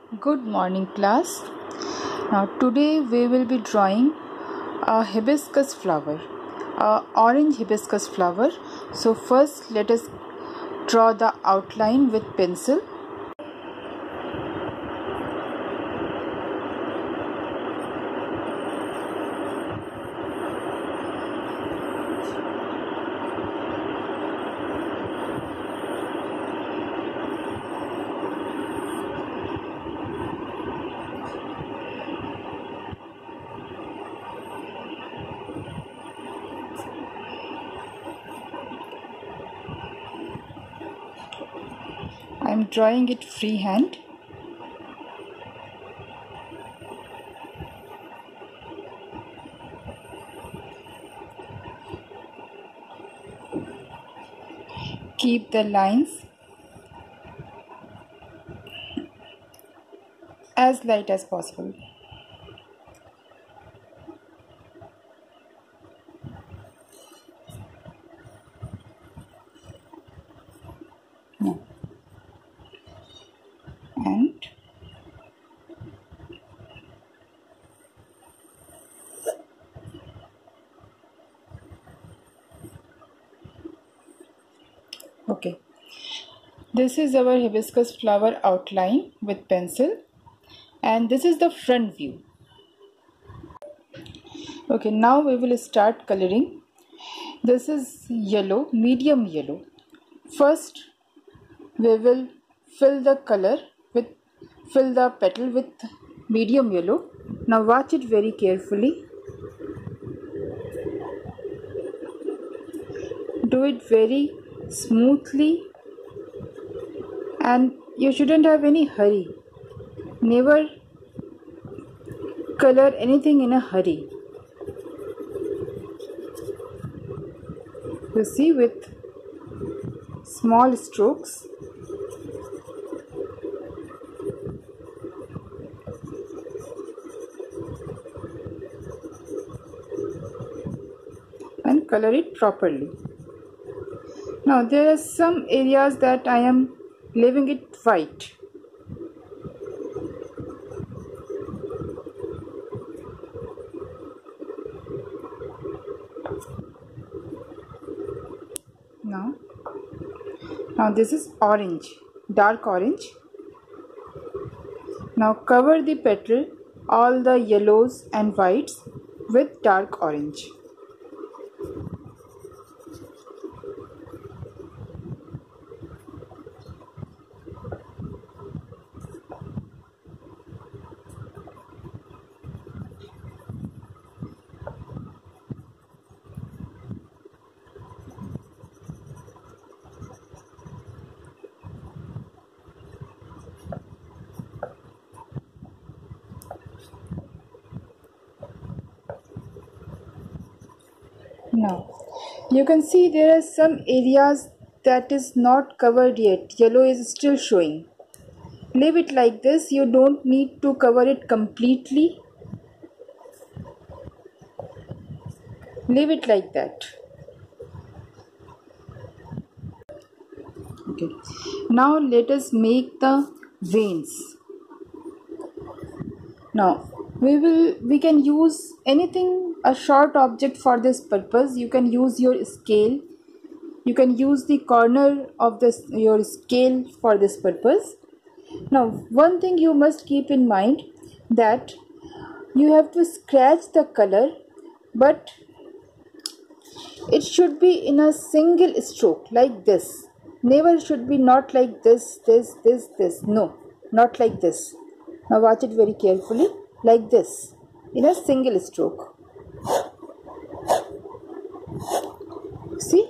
Good morning, class. Now, today we will be drawing a hibiscus flower, a orange hibiscus flower. So, first let us draw the outline with pencil. I am drawing it freehand. Keep the lines as light as possible. No. And okay, this is our hibiscus flower outline with pencil, and this is the front view. Okay, now we will start coloring. This is yellow, medium yellow. First we will fill the petal with medium yellow. Now watch it very carefully. Do it very smoothly, and you shouldn't have any hurry. Never color anything in a hurry. You see, with small strokes. And color it properly. Now there are some areas that I am leaving it white. Now this is orange, dark orange. Now cover the petal, all the yellows and whites, with dark orange. Now you can see there are some areas that is not covered yet. Yellow is still showing. Leave it like this. You don't need to cover it completely. Leave it like that. Okay. Now let us make the veins. Now we can use anything, a short object for this purpose. You can use your scale. You can use the corner of your scale for this purpose. Now one thing you must keep in mind, that you have to scratch the color, but it should be in a single stroke like this. Never should be not like this. No, not like this. Now watch it very carefully, like this, in a single stroke. See?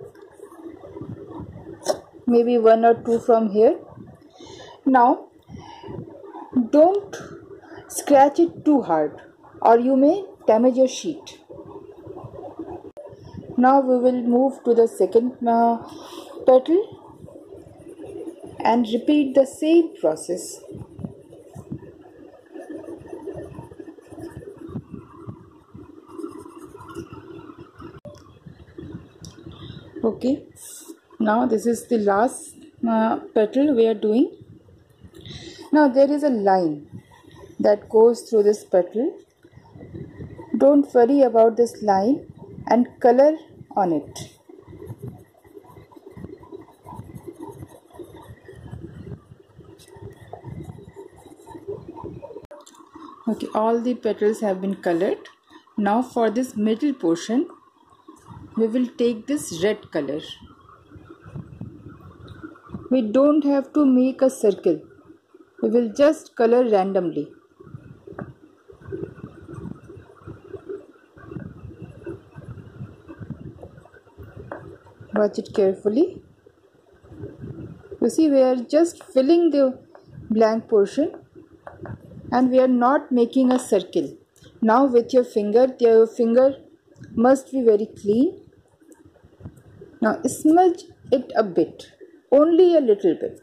Maybe one or two from here. Now don't scratch it too hard, or you may damage your sheet. Now we will move to the second petal and repeat the same process. Okay, now this is the last petal we are doing. Now there is a line that goes through this petal. Don't worry about this line and color on it. Okay, all the petals have been colored. Now for this middle portion, we will take this red color. We don't have to make a circle. We will just color randomly. Watch it carefully. You see, we are just filling the blank portion and we are not making a circle. Now with your finger must be very clean. Now smudge it a bit, only a little bit.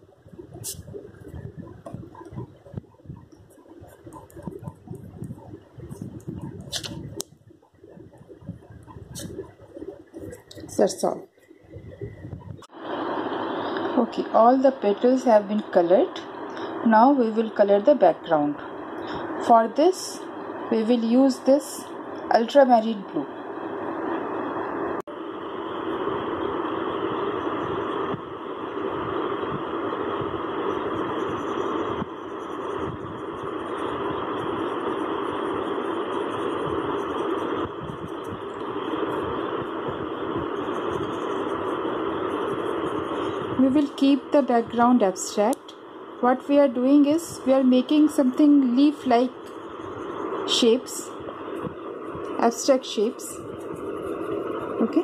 That's all. Okay, all the petals have been colored. Now we will color the background. For this, we will use this ultramarine blue. We will keep the background abstract. What we are doing is we are making something leaf-like shapes, abstract shapes. Okay.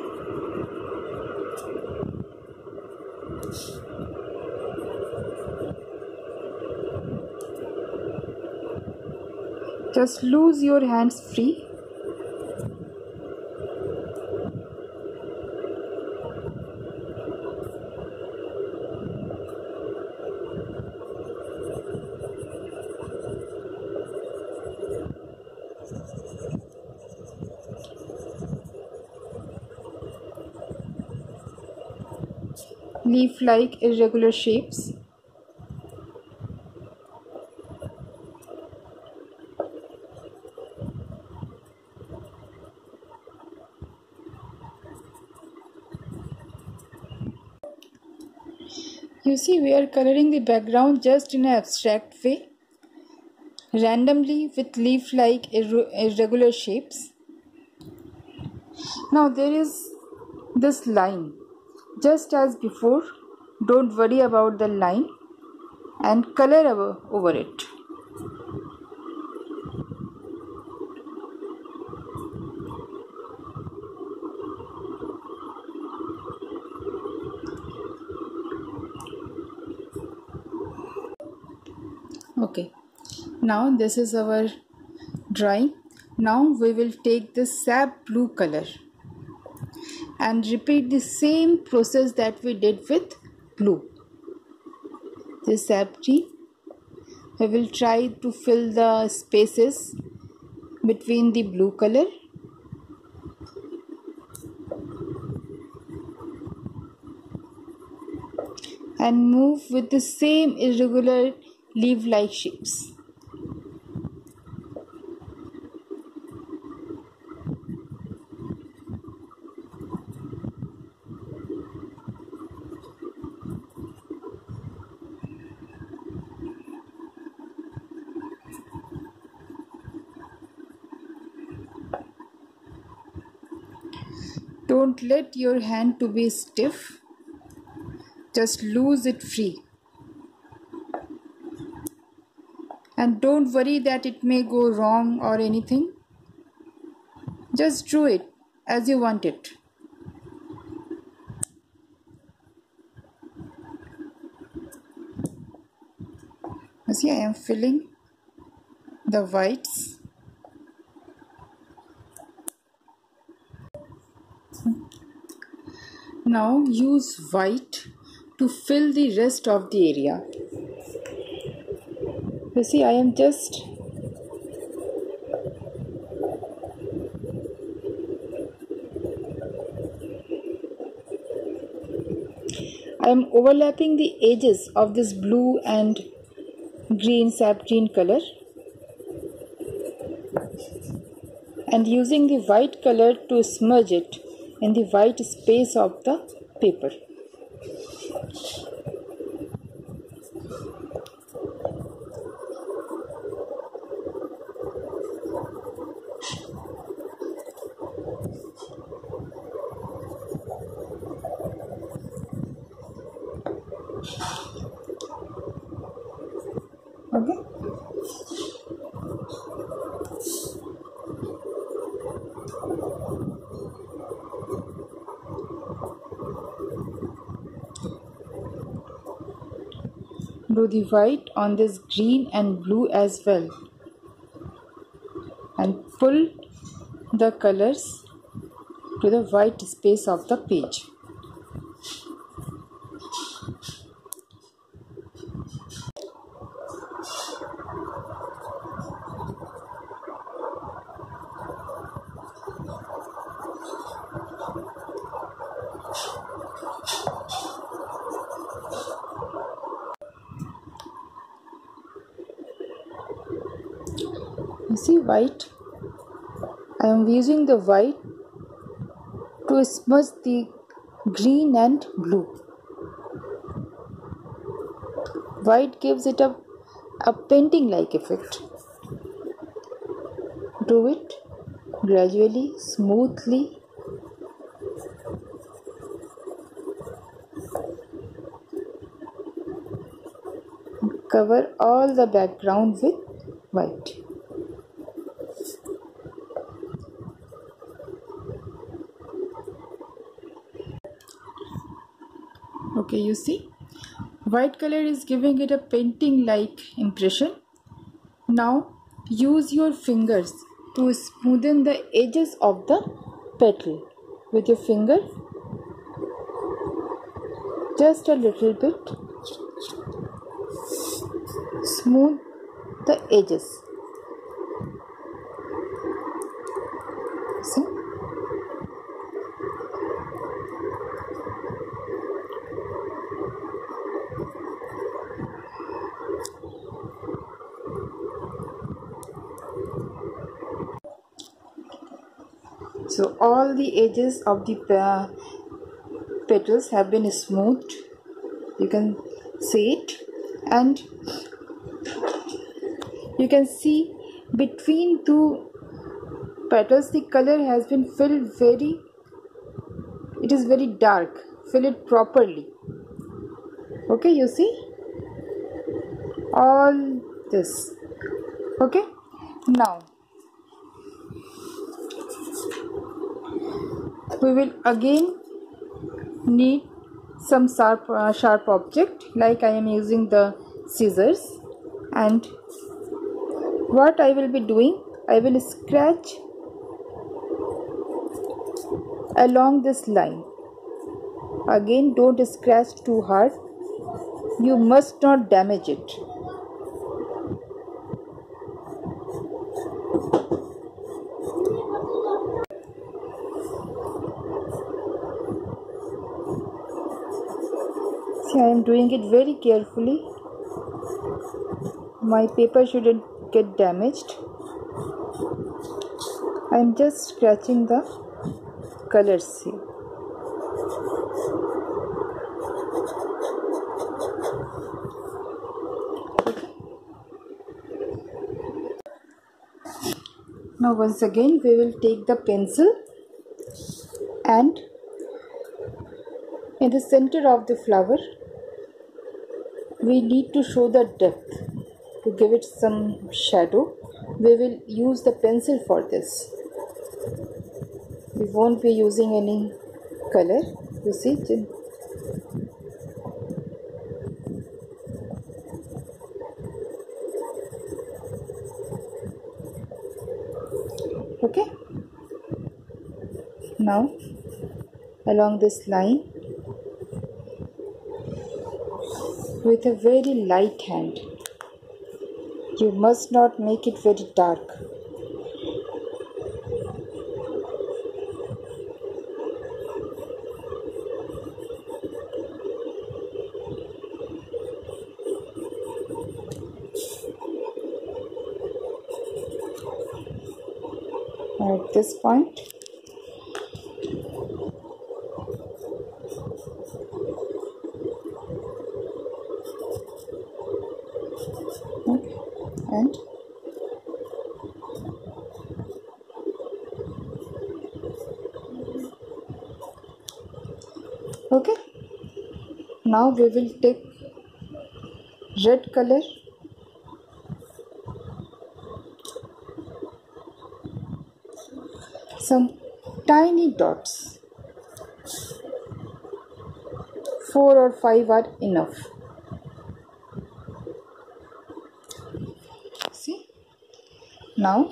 Just lose your hands free. Leaf-like irregular shapes. You see, we are coloring the background just in an abstract way, randomly with leaf-like irregular shapes. Now there is this line. Just as before, don't worry about the line and color over it. Okay, now this is our drawing. Now we will take this sap blue color and repeat the same process that we did with blue. This sap tree, we will try to fill the spaces between the blue color. And move with the same irregular leaf-like shapes. Don't let your hand to be stiff. Just loose it free. And don't worry that it may go wrong or anything. Just draw it as you want it. See, I am filling the whites. Now use white to fill the rest of the area. You see, I am just overlapping the edges of this blue and green, sap green color, and using the white color to smudge it in the white space of the paper. Okay. Do the white on this green and blue as well, and pull the colors to the white space of the page. You see white? I am using the white to smudge the green and blue. White gives it a painting like effect. Do it gradually, smoothly. Cover all the background with white. Okay, you see, white color is giving it a painting like impression. Now use your fingers to smoothen the edges of the petal with your finger, just a little bit. Smooth the edges. See? So all the edges of the petals have been smoothed. You can see it, and you can see between two petals the color has been filled it is very dark. Fill it properly. Okay, you see all this. Okay, now we will again need some sharp object, like I am using the scissors, and what I will be doing, I will scratch along this line. Again, don't scratch too hard. You must not damage it. See, I am doing it very carefully. My paper shouldn't get damaged. I am just scratching the colors here. Okay. Now once again we will take the pencil, and in the center of the flower we need to show the depth. To give it some shadow, we will use the pencil for this. We won't be using any color. You see, okay. Now along this line, with a very light hand, you must not make it very dark. at this point. Okay. And okay, now we will take red color, some tiny dots, 4 or 5 are enough. See, now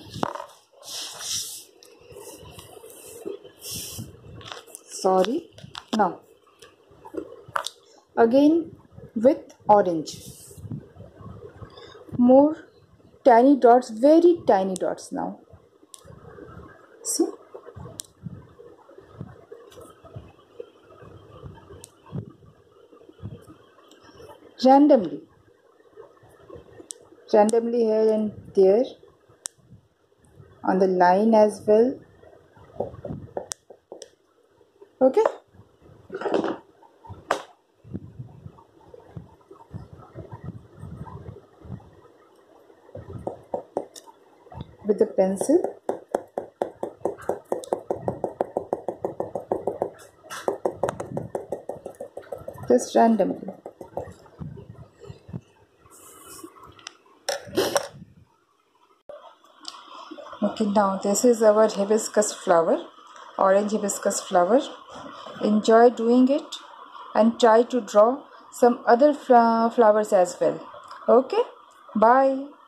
now again with orange, more tiny dots, very tiny dots. Now see, randomly here and there, on the line as well. Okay, with the pencil, just randomly. Okay, now this is our hibiscus flower, orange hibiscus flower. Enjoy doing it and try to draw some other flowers as well. Okay, bye.